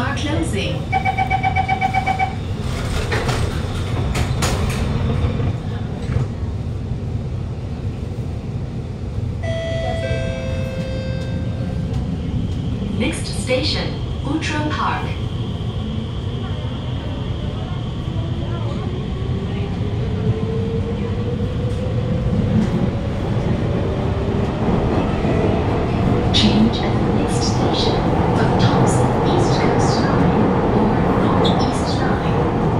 are closing. Next station, Outram Park. Change at the next station for the Thompson East Coast Line or North East Line.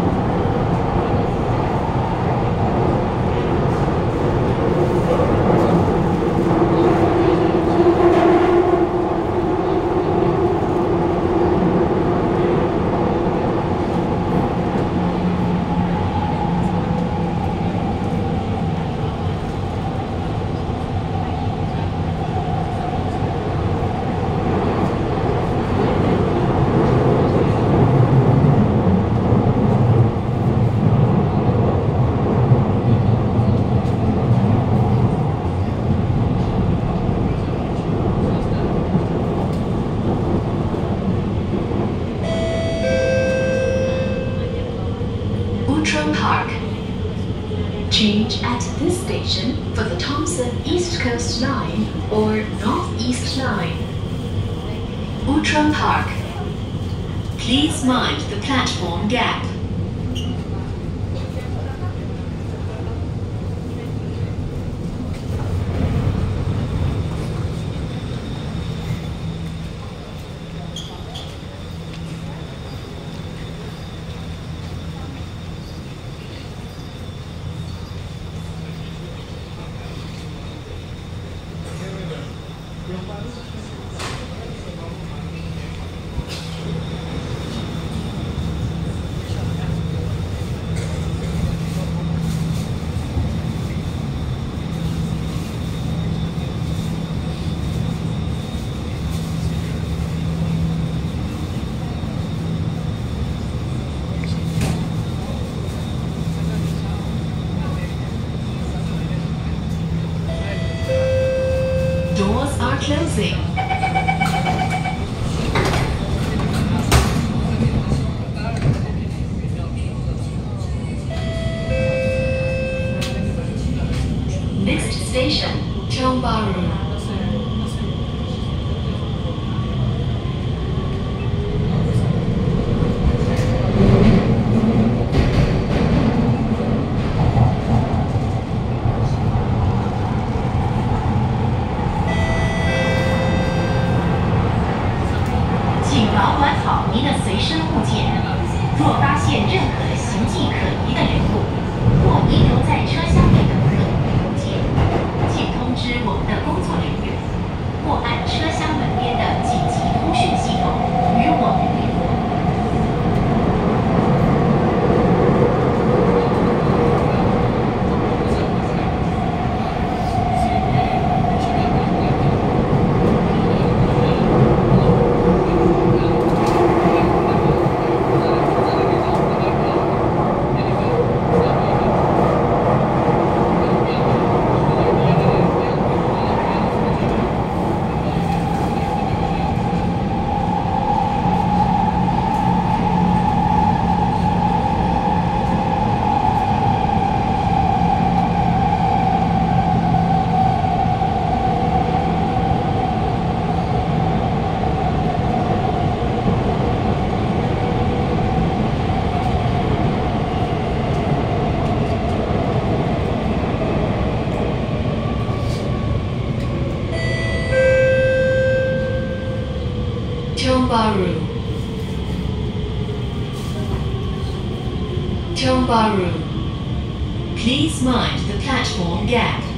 Outram Park. Change at this station for the Thompson East Coast Line or North East Line. Outram Park. Please mind the platform gap. Doors are closing. Next station, Tiong Bahru. 保管好您的随身物件。若发现任何形迹可疑的人物，或遗留在车厢内的可疑物件，请通知我们的工作人员，或按车厢门边的紧急通讯系统与我们联络。 Tiong Bahru. Tiong Bahru. Please mind the platform gap.